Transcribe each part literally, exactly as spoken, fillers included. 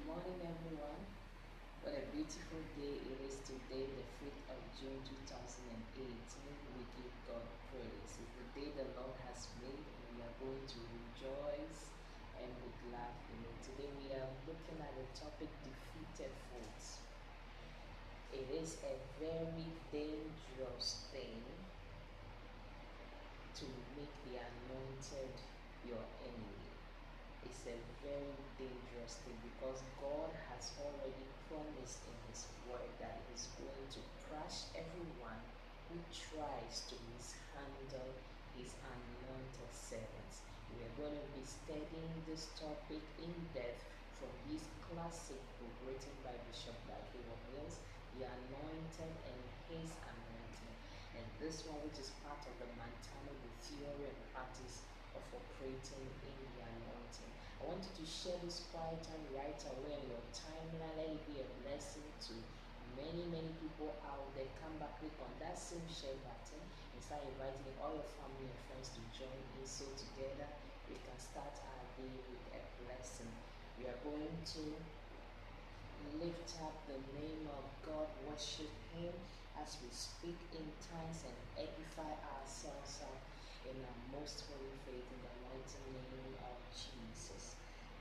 morning, everyone. What a beautiful day it is today, the fifth of June two thousand eighteen. We give God praise. It's the day the Lord has made, and we are going to rejoice and be glad in it. Today, we are looking at the topic defeated foes. It is a very dangerous thing to make the anointed your enemy. It's a very dangerous thing because God has already promised in His word that He's going to crush everyone who tries to mishandle His anointed servants. We are going to be studying this topic in depth from his classic book written by Bishop Dag Heward-Mills, The Anointed and His Anointing. And this one, which is part of the Montana, the theory and practice of operating in the anointing. I want you to share this quiet time right away in your timeline. Let it be a blessing to many, many people out there. Come back, click on that same share button and start inviting all your family and friends to join in. So together we can start our day with a blessing. We are going to lift up the name of God, worship Him as we speak in tongues and edify ourselves up in our most holy faith in the mighty name of Jesus.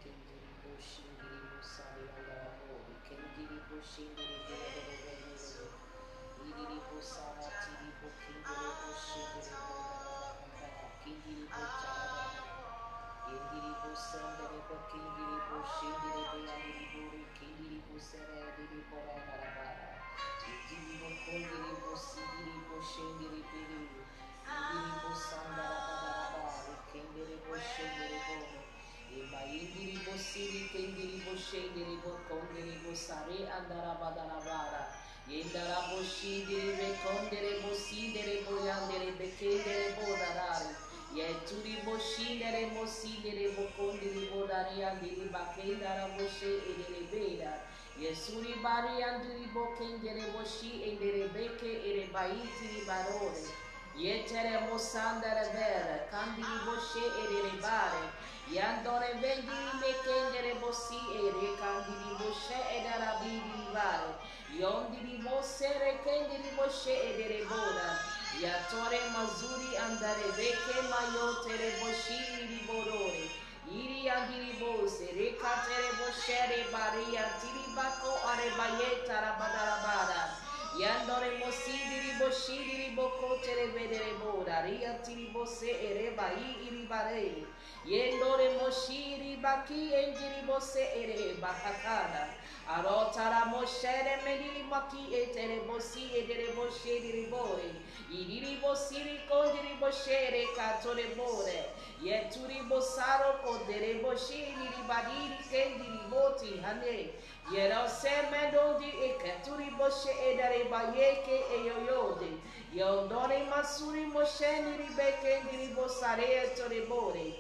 Yendarabo shindiri bekondere bo sindere bo yandere bekendere bo darari. Yeturi bo shindere bo sindere bo kondere bo dari yandere bakendara bo she edere beda. Yesuri bari yandere bo kendere bo shi edere beke ere baitiri barore. Yetere mo sandere bere kandiri bo she edere bare. Yandore vendiri mekendere bo si ere kandiri bo she edara bidiri bare. Yondiri bo sere kendiri bo she edere boda. Yatore mazuri andare beke mayotere bo shiri borore. Iri andiri bo sere katere bo shere bari antiri bako are bayeta rabadarabada. Yandore mo sidiri bo shiri bo kotere vedere boda. Riantiri bo se ere bai iri bare. Yendore mo shiri baki endiri bo se ere bakakada. Arotara moshere mediri maki etere bosi edere boshere bore. Idiri bosiri kondiri boshere katore bore. Yeturi bosaro kodere boshiri badiri kendiri boti hane. Yero semedondi ekaturi boshe edare bayeke eyoyode. Yondore masuri mosheni ribekendiri bosare etore bore.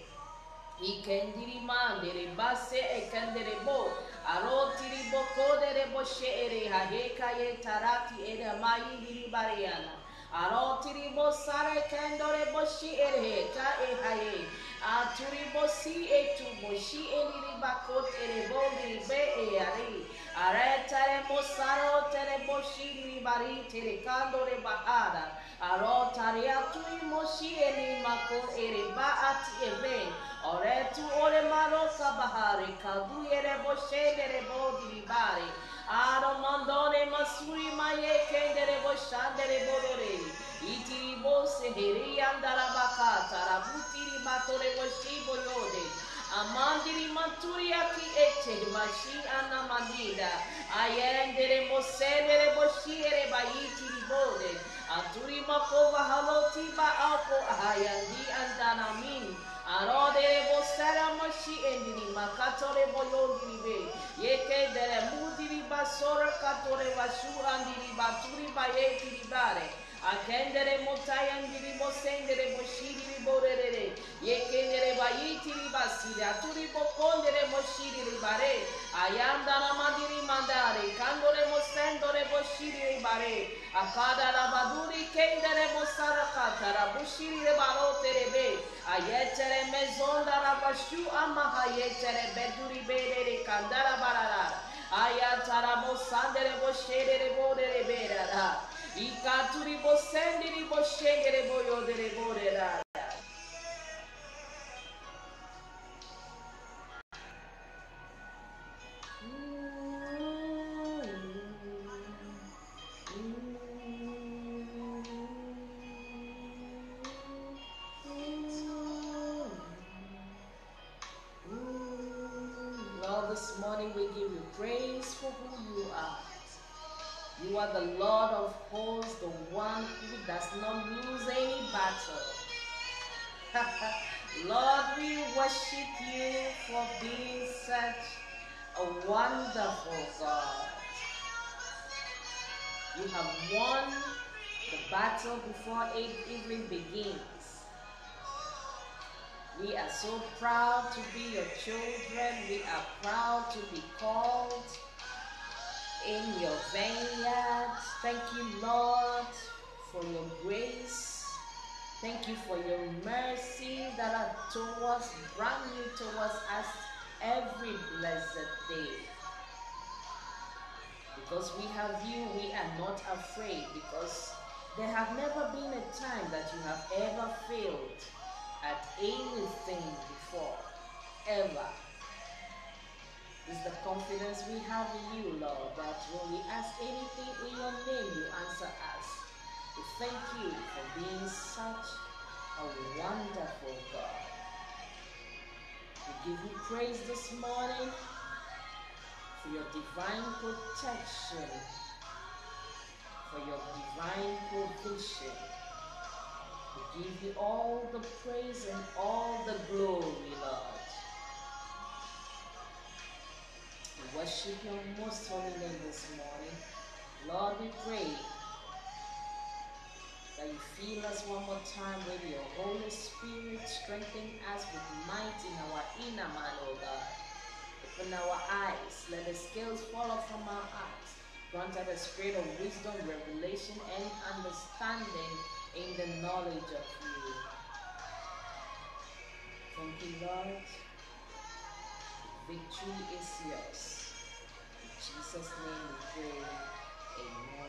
Ikendiri mandere base ekendere bo. Arotiri bokodere boshe ere haheka ye tarati ere mayi diri bariana. Arotiri bosare kendore boshi ere ka e haye. Aturi bosi etu boshi ere bakot ere bondiri be e ari. Aretare mosaro tere boshi diri bari tere kandore bahada. Arotari aturi moshi ere mako ere baati eve. Oretu ore marosa bahari kadu yere boshendere bodi libare. Aro mandone masuri maye kendere boshandere bodore. Itiri bose heri andara bakata rabutiri batore boshibo yode. Amandiri maturi aki ete mashi anamandida. Ayendere mosendere boshiere bayitiri bode. Aturi makova haloti ba alko ayandi andanamin. Arode bosara moshi endini makatore boyondiri be. Yeke dere mudiri basora katore vashu andiri baturi bayetiri bare. Akendere motayandiri bosendere boshiri borere. Yeke dere bayitiri basiri aturi bokondere moshiri bare. Ayandana mandiri mandare kandore mosendore boshiri bare. Akada rabaduri kendere mosara katara bushiri barotere be. Ayetere mezonda rabashu amahayetere beduri bedere kandara barara. Ayatarabo sanderebo shederebo dereberada. Ikaturibo senderebo shederebo yoderebo derada. Lord, this morning we give you praise for who you are. You are the Lord of hosts, the one who does not lose any battle. Lord, we worship you for being such a wonderful God. You have won the battle before it even begins. We are so proud to be your children. We are proud to be called in your vineyard. Thank you, Lord, for your grace. Thank you for your mercy that are towards, brand new towards us every blessed day. Because we have you, we are not afraid, because there have never been a time that you have ever failed at anything before, ever. It's the confidence we have in you, Lord, that when we ask anything in your name, you answer us. We thank you for being such a wonderful God. We give you praise this morning for your divine protection, for your divine provision. We give you all the praise and all the glory, Lord. We worship your most holy name this morning. Lord, we pray that you fill us one more time with your Holy Spirit, strengthen us with might in our inner man, oh God. Open our eyes, let the scales fall off from our eyes. Grant us a spirit of wisdom, revelation, and understanding in the knowledge of you. Thank you, Lord. Victory is yours. In Jesus' name we pray. Amen.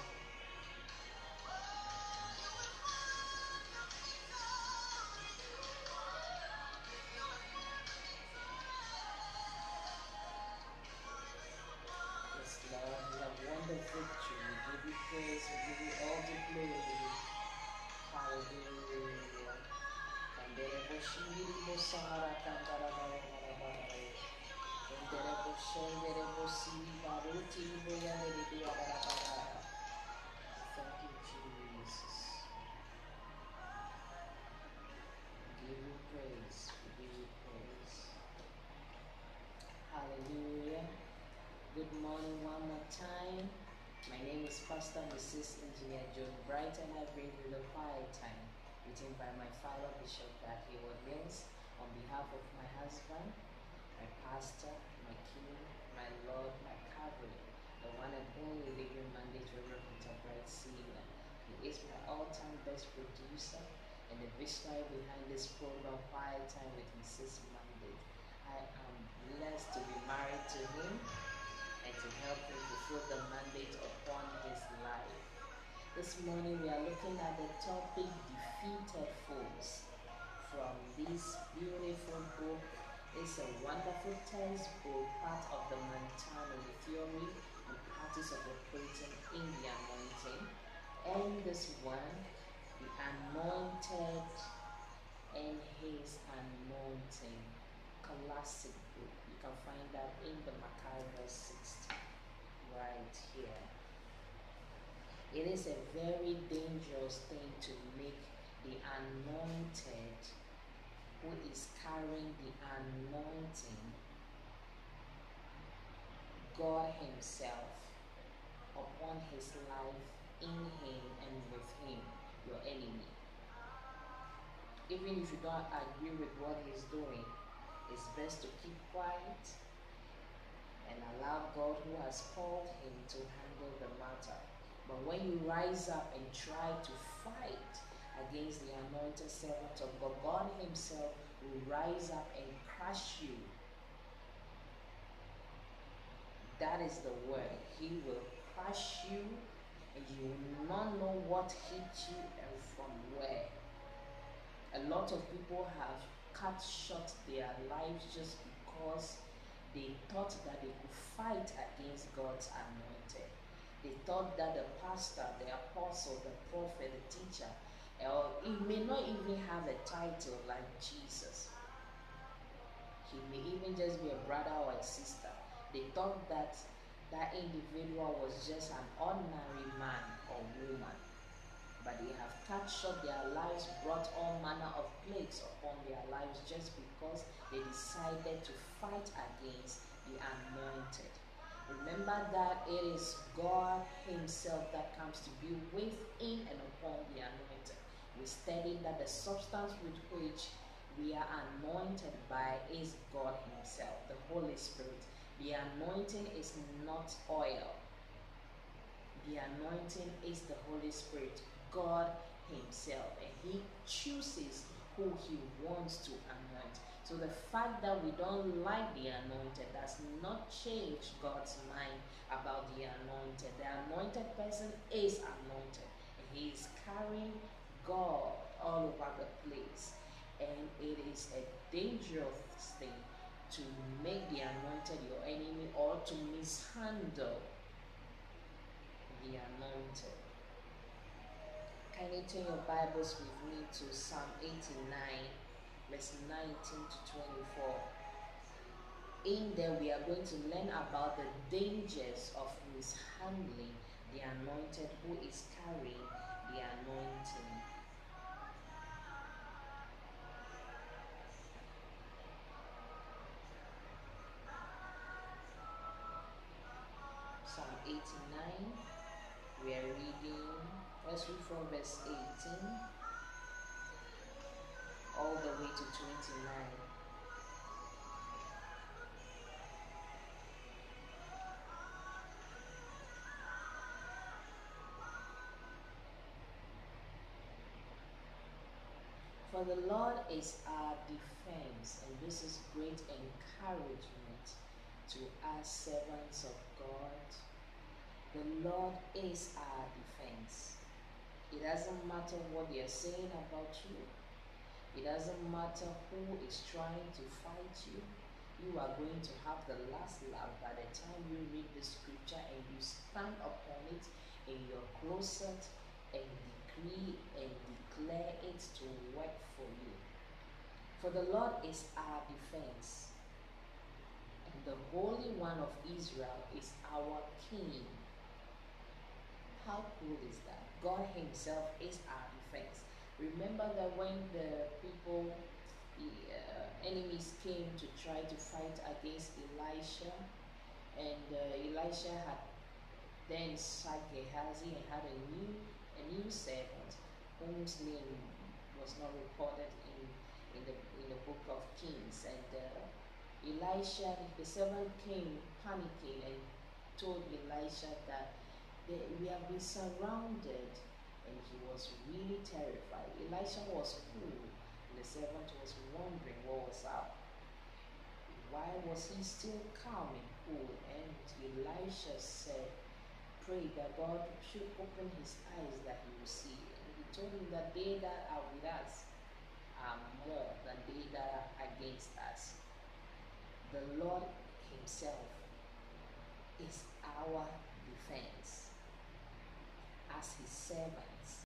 Yes, Lord, we have won the victory. We give you praise. We give you all the glory. Hallelujah. Kanderebo shirimo sahara kandarabara barabara. Kanderebo shenderebo sibaruti boyanderebo barabara. Thank you, Jesus. We give you praise. We give you praise. Hallelujah. Good morning one more time. My name is Pastor Missus Engineer John Bright, and I bring you the quiet time, written by my father, Bishop Hayward Mills, on behalf of my husband, my pastor, my king, my Lord, my covering, the one and only living mandate, Reverend Peter Bright Senior He is my all-time best producer and the visionary behind this program, Quiet Time with Missus Mandate. I am blessed to be married to him and to help him fulfill the mandate upon his life. This morning we are looking at the topic Defeated Foes from this beautiful book. It's a wonderful textbook, part of the Montano theory and practice of operating in the anointing. And this one, the anointed and his anointing, classic book. You can find that in the Macarius sixty right here. It is a very dangerous thing to make the anointed, who is carrying the anointing, God himself upon his life, in him and with him, your enemy. Even if you don't agree with what he's doing, it's best to keep quiet and allow God who has called him to handle the matter. But when you rise up and try to fight against the anointed servant of God, God himself will rise up and crush you. That is the word. He will crush you, and you will not know what hit you and from where. A lot of people have cut short their lives just because they thought that they could fight against God's anointed. They thought that the pastor, the apostle, the prophet, the teacher, or he may not even have a title like Jesus. He may even just be a brother or a sister. They thought that that individual was just an ordinary man or woman. But they have cut short their lives, brought all manner of plagues upon their lives just because they decided to fight against the anointed. Remember that it is God Himself that comes to be within and upon the anointed. We studied that the substance with which we are anointed by is God Himself, the Holy Spirit. The anointing is not oil. The anointing is the Holy Spirit, God Himself, and He chooses who He wants to anoint. So the fact that we don't like the anointed does not change God's mind about the anointed. The anointed person is anointed, and He is carrying God all over the place. And it is a dangerous thing to make the anointed your enemy or to mishandle the anointed. Can you turn your Bibles with me to Psalm eighty-nine, verse nineteen to twenty-four? In there we are going to learn about the dangers of mishandling the anointed who is carrying the anointing. Psalm eighty-nine, we are reading, let's read from verse eighteen all the way to twenty-nine. For the Lord is our defense, and this is great encouragement to us servants of God. The Lord is our defense. It doesn't matter what they are saying about you. It doesn't matter who is trying to fight you. You are going to have the last laugh by the time you read the scripture and you stand upon it in your closet and decree and declare it to work for you. For the Lord is our defense, and the Holy One of Israel is our King. How cool is that? God Himself is our defense. Remember that when the people, the uh, enemies came to try to fight against Elisha, and uh, Elisha had then sacked Gehazi and had a new a new servant whose name was not recorded in in the in the book of Kings. And uh, Elisha, the servant, came panicking and told Elisha that they, we have been surrounded, and he was really terrified. Elisha was cool, and the servant was wondering what was up. Why was he still calm and cool? And Elisha said, pray that God should open his eyes that he will see. And he told him that they that are with us are more than they that are against us. The Lord Himself is our defense. As His servants,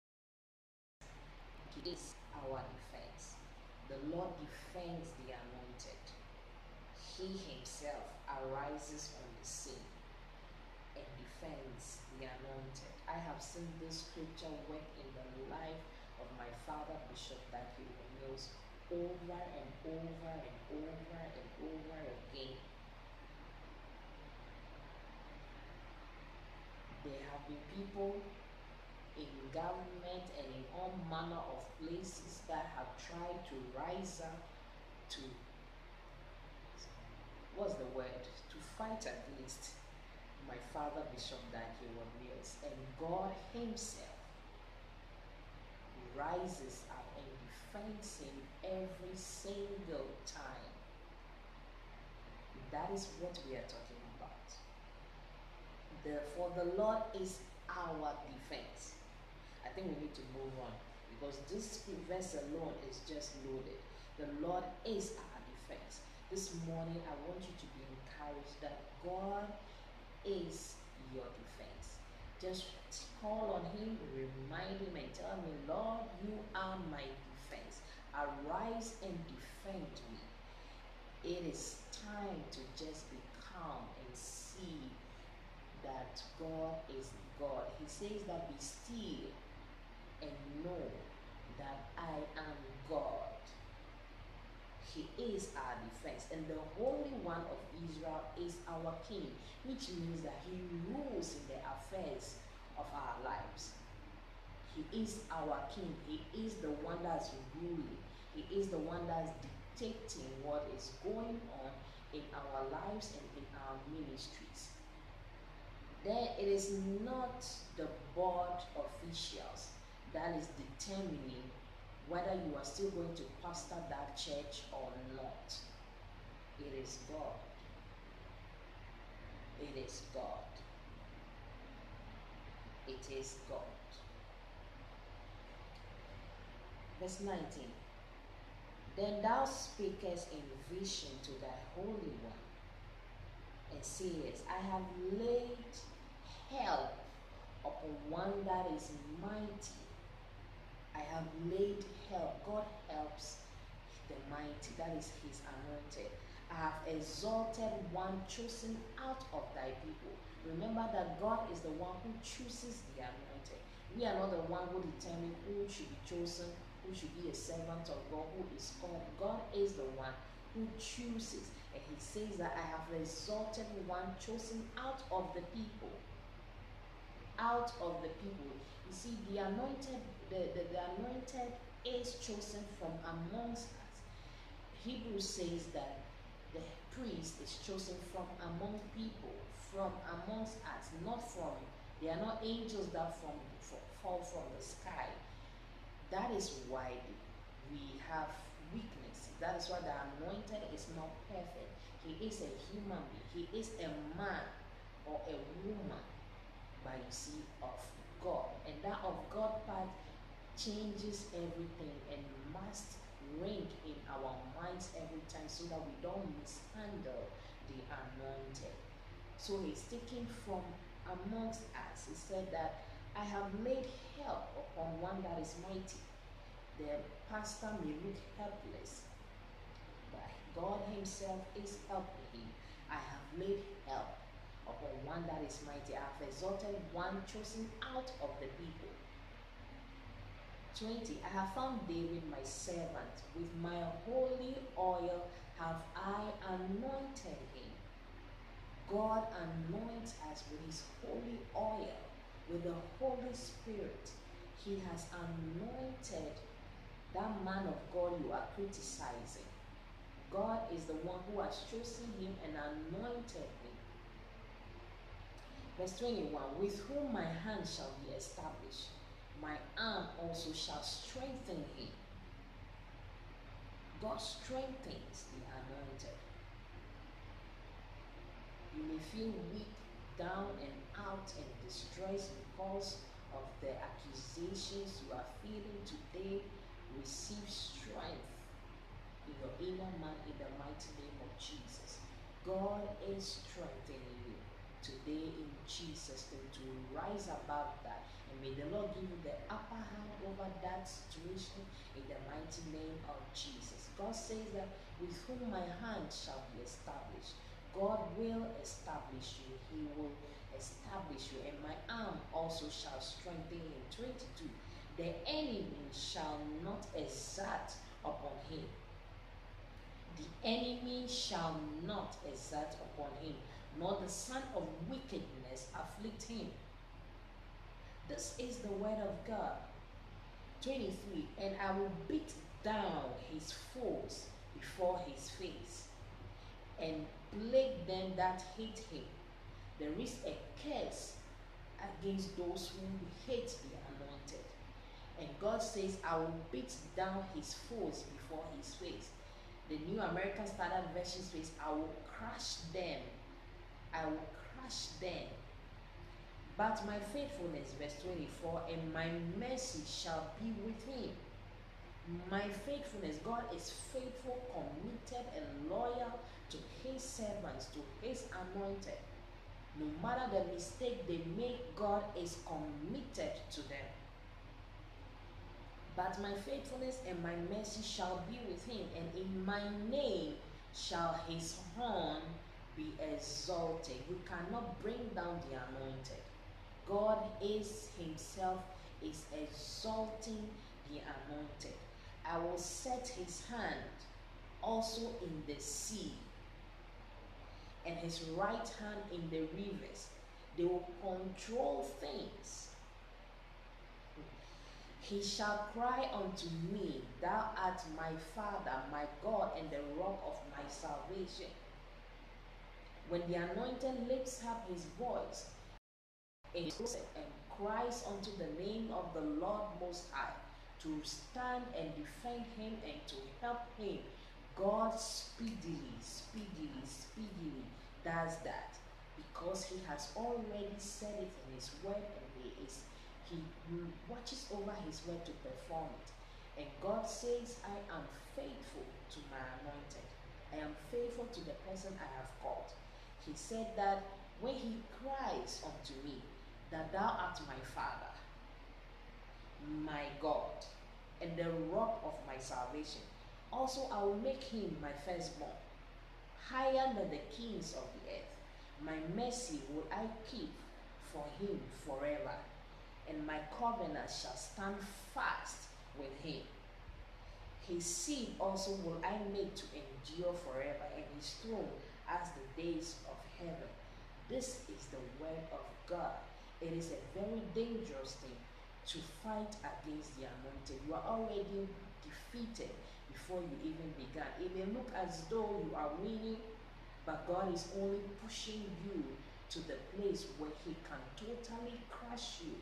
He is our defense. The Lord defends the anointed. He Himself arises on the scene and defends the anointed. I have seen this scripture work in the life of my father, Bishop Daki Mills, over and over and over and over again. There have been people in government and in all manner of places that have tried to rise up to, what's the word, to fight against my father, Bishop Daki Mills. And God Himself rises up and defends him every single time. That is what we are talking about. The, for the Lord is our defense. I think we need to move on because this verse alone is just loaded. The Lord is our defense. This morning, I want you to be encouraged that God is your defense. Just call on Him, remind Him, and tell Him, Lord, you are my defense. Arise and defend me. It is time to just be calm and see that God is God. He says that be still and know that I am God. He is our defense, and the Holy One of Israel is our King, which means that He rules in the affairs of our lives. He is our King. He is the one that's ruling. He is the one that's dictating what is going on in our lives and in our ministries. Then it is not the board officials that is determining whether you are still going to pastor that church or not. It is God. It is God. It is God. Verse nineteen. Then thou speakest in vision to thy Holy One, and sayest, I have laid help upon one that is mighty. I have laid help. God helps the mighty. That is His anointed. I have exalted one chosen out of thy people. Remember that God is the one who chooses the anointed. We are not the one who determine who should be chosen, who should be a servant of God, who is called. God is the one who chooses. And He says that I have exalted one chosen out of the people. Out of the people. You see, the anointed, the, the, the anointed is chosen from amongst us. Hebrews says that the priest is chosen from among people, from amongst us, not from, they are not angels that from, from, fall from the sky. That is why we have weakness. That is why the anointed is not perfect. He is a human being. He is a man or a woman, by you see, of God. And that of God part changes everything and must ring in our minds every time so that we don't mishandle the anointed. So He's taken from amongst us. He said that I have laid help upon one that is mighty. The pastor may look helpless, but God Himself is helping him. I have laid help upon one that is mighty. I have exalted one chosen out of the people. twenty. I have found David my servant. With my holy oil have I anointed him. God anoints us with His holy oil, with the Holy Spirit. He has anointed that man of God you are criticizing. God is the one who has chosen him and anointed him. Verse twenty-one, with whom my hand shall be established, my arm also shall strengthen him. God strengthens the anointed. You may feel weak, down and out and distressed because of the accusations you are feeling today. Receive strength in your inner man in the mighty name of Jesus. God is strengthening you today in Jesus' name to rise above that. And may the Lord give you the upper hand over that situation in the mighty name of Jesus. God says that with whom my hand shall be established. God will establish you. He will establish you. And my arm also shall strengthen him. twenty-two. The enemy shall not exert upon him. The enemy shall not exert upon him, nor the son of wickedness afflict him. This is the word of God. twenty-three. And I will beat down his foes before his face, and plague them that hate him. There is a curse against those who hate the anointed. And God says, I will beat down his foes before his face. The New American Standard Version says, I will crush them. I will crush them But my faithfulness, verse twenty-four, and my mercy shall be with him. My faithfulness, God is faithful, committed, and loyal to his servants, to his anointed. No matter the mistake they make, God is committed to them. But my faithfulness and my mercy shall be with him, and in my name shall his horn be exalted. You cannot bring down the anointed. God is himself is exalting the anointed. I will set his hand also in the sea, and his right hand in the rivers. They will control things. He shall cry unto me, thou art my Father, my God, and the rock of my salvation. When the anointed lifts up his voice and cries unto the name of the Lord Most High, to stand and defend him and to help him, God speedily, speedily, speedily does that, because he has already said it in his word, and he is he watches over his word to perform it. And God says, I am faithful to my anointed. I am faithful to the person I have called. He said that when he cries unto me, that thou art my Father, my God, and the rock of my salvation. Also, I will make him my firstborn, higher than the kings of the earth. My mercy will I keep for him forever, and my covenant shall stand fast with him. His seed also will I make to endure forever, and his throne as the days of heaven. This is the word of God. It is a very dangerous thing to fight against the anointed. You are already defeated before you even began. It may look as though you are winning, but God is only pushing you to the place where he can totally crush you.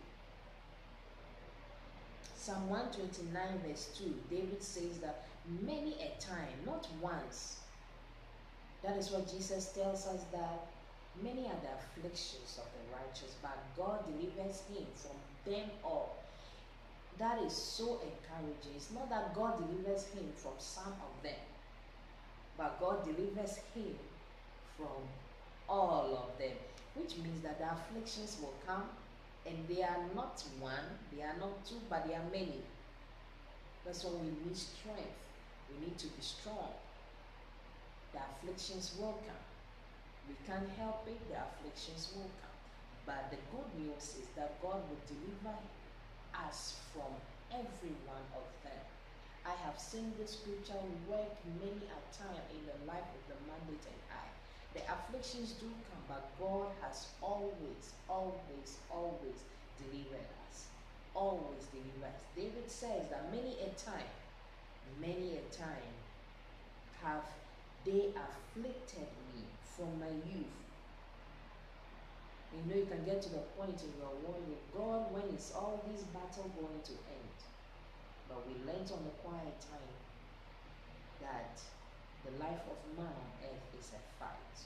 Psalm one twenty-nine verse two, David says that many a time, not once. That is what Jesus tells us, that many are the afflictions of the righteous, but God delivers him from them all. That is so encouraging. It's not that God delivers him from some of them, but God delivers him from all of them, which means that the afflictions will come, and they are not one, they are not two, but they are many. That's why we need strength. We need to be strong. The afflictions will come. We can't help it, the afflictions will come. But the good news is that God will deliver us from every one of them. I have seen this scripture work many a time in the life of the mandate and I. The afflictions do come, but God has always, always, always delivered us. Always delivered us. David says that many a time, many a time have they afflicted me from my youth. You know, you can get to the point in your walk with God, when is all this battle going to end? But we learned on the quiet time that the life of man on earth is a fight.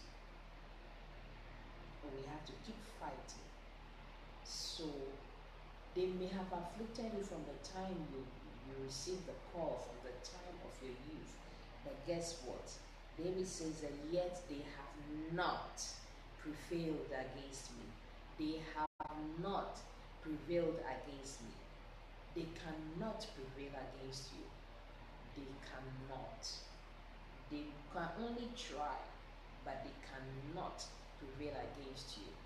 But we have to keep fighting. So they may have afflicted you from the time you, you received the call, from the time of your youth. But guess what? David says that yet they have not prevailed against me. They have not prevailed against me. They cannot prevail against you. They cannot. They can only try, but they cannot prevail against you.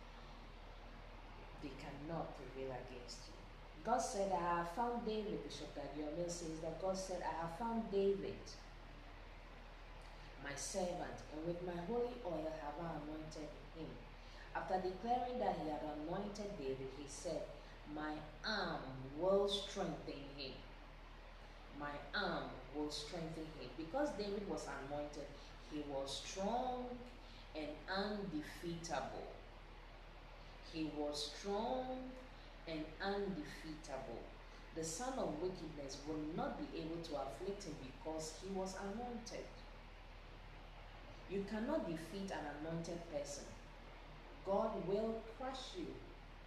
They cannot prevail against you. God said, I have found David. Bishop Daddy says that God said, I have found David, my servant, and with my holy oil have I anointed him. After declaring that he had anointed David, he said, my arm will strengthen him. My arm will strengthen him. Because David was anointed, he was strong and undefeatable. He was strong and undefeatable. The son of wickedness will not be able to afflict him because he was anointed. You cannot defeat an anointed person. God will crush you.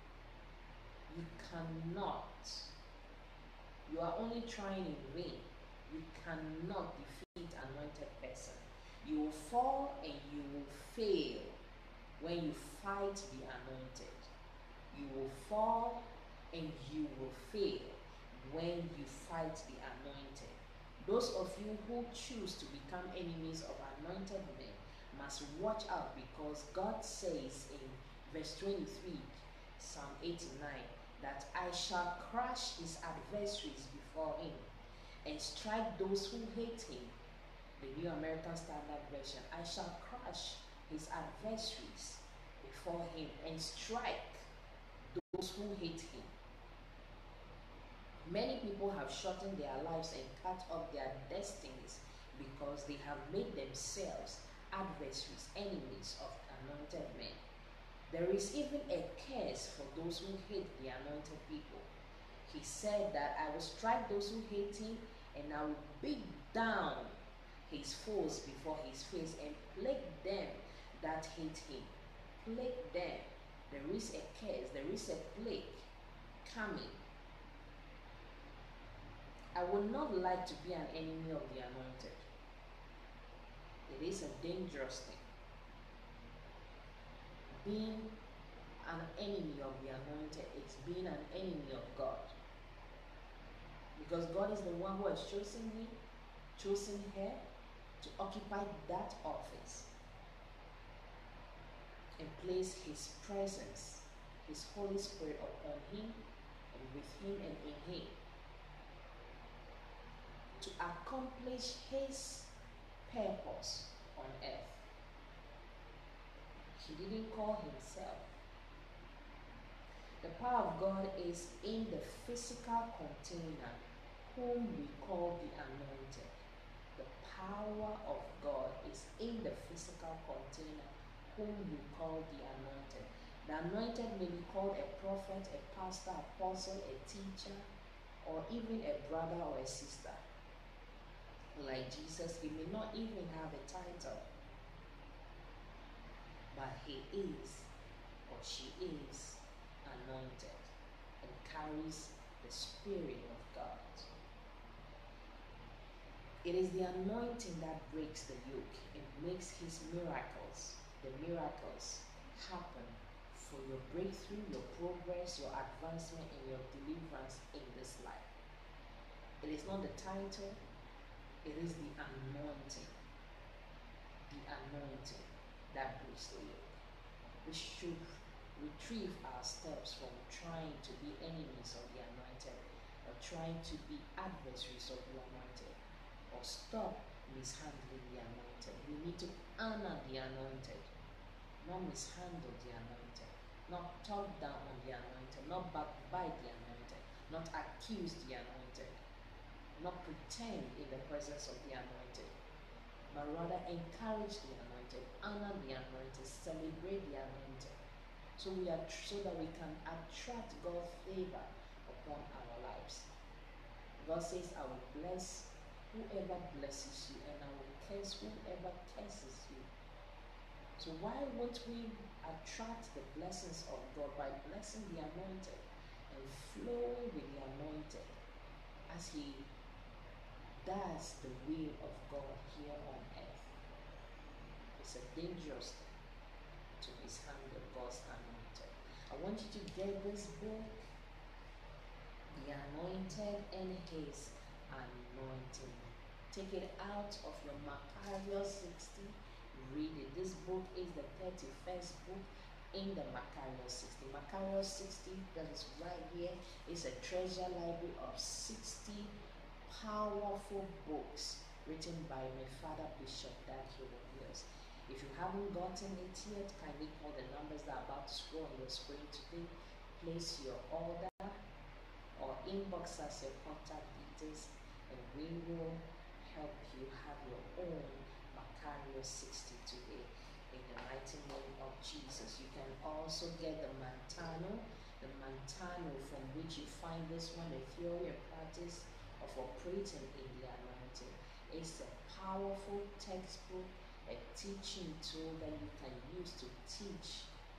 You cannot. You are only trying in vain. You cannot defeat an anointed person. You will fall and you will fail when you fight the anointed. You will fall and you will fail when you fight the anointed. Those of you who choose to become enemies of anointed men must watch out, because God says in verse twenty-three, Psalm eighty-nine, that I shall crush his adversaries before him and strike those who hate him. The New American Standard Version. I shall crush his adversaries before him and strike those who hate him. Many people have shortened their lives and cut off their destinies because they have made themselves adversaries, enemies of anointed men. There is even a curse for those who hate the anointed people. He said that I will strike those who hate him, and I will beat down his foes before his face and plague them that hate him. Plague them. There is a curse, there is a plague coming. I would not like to be an enemy of the anointed. It is a dangerous thing. Being an enemy of the anointed is being an enemy of God. Because God is the one who has chosen me, chosen her to occupy that office and place his presence, his Holy Spirit upon him and with him and in him, to accomplish his purpose on earth. He didn't call himself. The power of God is in the physical container whom we call the anointed. The power of God is in the physical container whom we call the anointed. The anointed may be called a prophet, a pastor, apostle, a teacher, or even a brother or a sister. Like Jesus, he may not even have a title, but he is or she is anointed and carries the Spirit of God. It is the anointing that breaks the yoke and makes his miracles, the miracles, happen for your breakthrough, your progress, your advancement, and your deliverance in this life. It is not the title, it is the anointing. The anointing that breaks the yoke. We should retrieve our steps from trying to be enemies of the anointed or trying to be adversaries of the anointed, or stop mishandling the anointed. We need to honor the anointed, not mishandle the anointed, not talk down on the anointed, not backbite the anointed, not accuse the anointed, not pretend in the presence of the anointed, but rather encourage the anointed, honor the anointed, celebrate the anointed, so we are so that we can attract God's favor upon our lives. God says, I will bless whoever blesses you, and I will curse whoever curses you. So why won't we attract the blessings of God by blessing the anointed and flowing with the anointed as he does the will of God here on earth? It's a dangerous thing to mishandle God's anointed. I want you to get this book, The Anointed and His Anointing. Take it out of your Macarius sixty. Read it. This book is the thirty-first book in the Macarius sixty. Macarius sixty, that is right here, is a treasure library of sixty powerful books written by my father, Bishop Dag Heward-Mills. If you haven't gotten it yet, kindly call the numbers that are about to scroll on your screen today. Place your order or inbox us your contact details, and we will help you have your own Macarius sixty today in the mighty name of Jesus. You can also get the Mantano, the Mantano from which you find this one, the theory and practice of operating in the anointing. It's a powerful textbook, a teaching tool that you can use to teach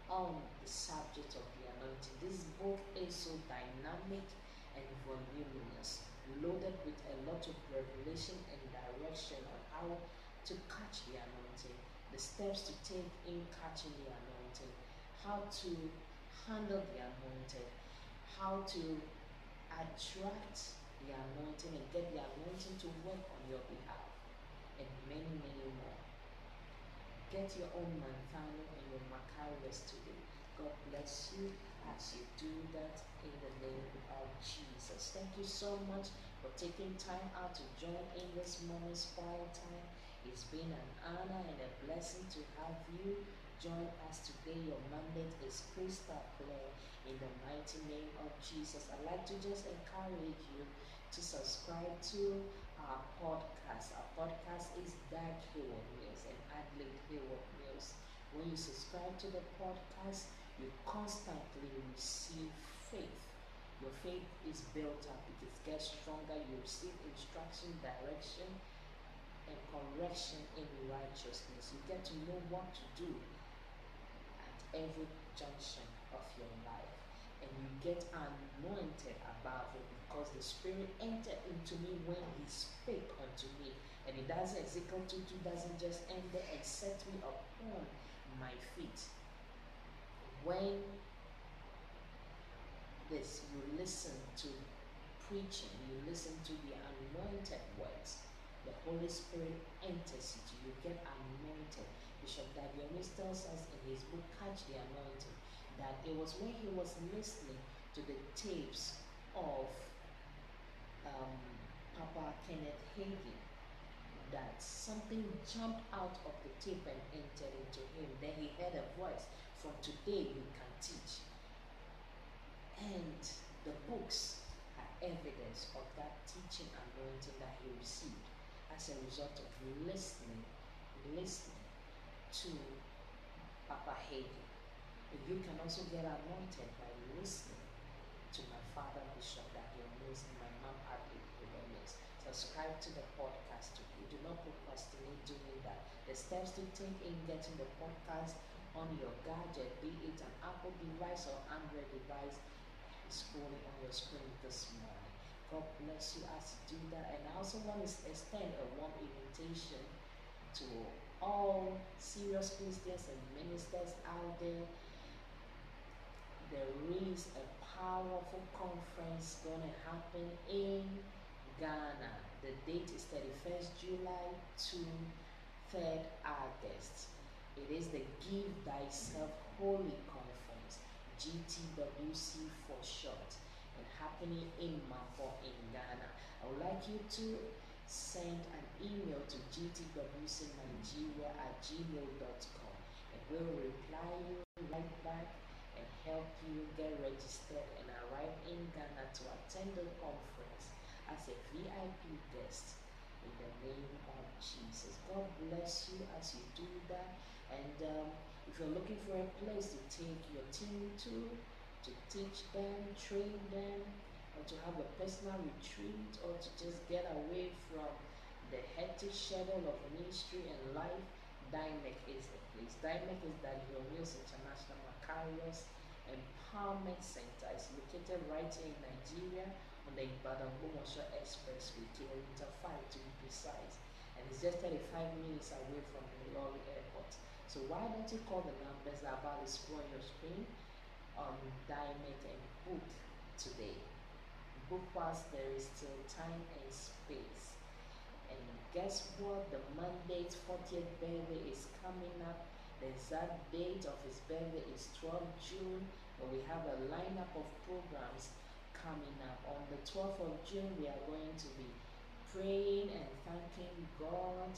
on the subject of the anointing. This book is so dynamic and voluminous, loaded with a lot of revelation and direction on how to catch the anointing, the steps to take in catching the anointing, how to handle the anointing, how to attract the anointing and get the anointing to work on your behalf, and many, many more. Get your own Manthano and your Macarius today. God bless you as you do that in the name of Jesus. Thank you so much for taking time out to join in this morning's quiet time. It's been an honor and a blessing to have you join us today. Your mandate is crystal clear in the mighty name of Jesus. I'd like to just encourage you to subscribe to our podcast. Our podcast is Dag Hayward Mills and Adelaide Hayward Mills. When you subscribe to the podcast, you constantly receive faith. Your faith is built up, it gets stronger. You receive instruction, direction, and correction in righteousness. You get to know what to do at every junction of your life. And you get anointed above it because the Spirit entered into me when He spake unto me. And it doesn't, Ezekiel two two doesn't just end there and set me upon my feet. When this, you listen to preaching, you listen to the anointed words, the Holy Spirit enters into you, you get anointed. Bishop Dag Heward-Mills tells us in his book, Catch the Anointing, that it was when he was listening to the tapes of um, Papa Kenneth Hagin that something jumped out of the tape and entered into him. Then he heard a voice, from today you can teach. And the books are evidence of that teaching anointing that he received as a result of listening, listening to Papa Hagin. You can also get anointed by listening to my father, Bishop Dag Heward-Mills, and my mom, Adelaide Hayward-Mills. Subscribe to the podcast today. Do not procrastinate doing that. The steps to take in getting the podcast on your gadget, be it an Apple device or Android device, is scrolling on your screen this morning. God bless you as you do that. And I also want to extend a warm invitation to all serious Christians and ministers out there. There is a powerful conference going to happen in Ghana. The date is thirty-first July to third August. It is the Give Thyself Holy Conference, G T W C for short, and happening in Mapo in Ghana. I would like you to send an email to g t w c nigeria at gmail dot com, and we'll reply you right back and help you get registered and arrive in Ghana to attend the conference as a V I P guest in the name of Jesus. God bless you as you do that. And um, if you're looking for a place to take your team to, to teach them, train them, or to have a personal retreat, or to just get away from the hectic schedule of ministry and life, Dimec is the place. Dimec is Dag Heward-Mills International Macarius Empowerment Center. It's located right here in Nigeria on the Ibadan-Omosho Expressway, kilometer five to be precise. And it's just thirty-five minutes away from the Lorry Airport. So why don't you call the numbers that are about to scroll on your screen on Dimec and book today. Book whilst there is still time and space. And guess what? The Monday's fortieth birthday is coming up. The exact date of his birthday is twelfth June, but we have a lineup of programs coming up. On the twelfth of June, we are going to be praying and thanking God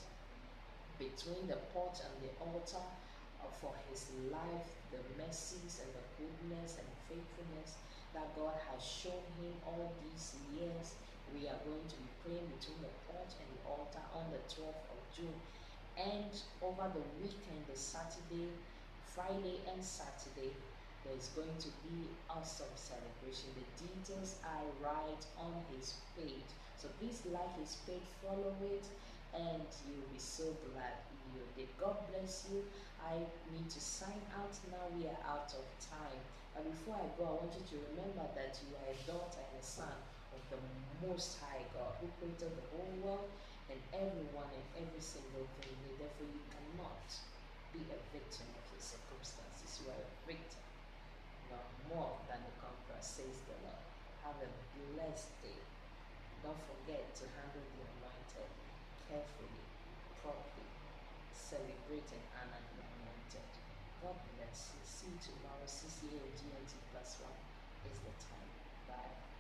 between the porch and the altar uh, for his life, the mercies and the goodness and faithfulness that God has shown him all these years. We are going to be praying between the porch and the altar on the twelfth of June. And over the weekend, the Saturday, Friday and Saturday, there's going to be awesome celebration. The details are right on his page. So please like his page, follow it, and you'll be so glad yielded. God bless you. I need to sign out now. We are out of time. But before I go, I want you to remember that you are a daughter and a son of the Most High God who created the whole world and everyone and every single thing. Therefore, you cannot be a victim of your circumstances. You are a victor. You are more than a conqueror, says the Lord. Have a blessed day. Don't forget to handle the anointed carefully, properly. Celebrate and honor the anointed. God bless you. See you tomorrow. C C A G N T plus one is the time. Bye.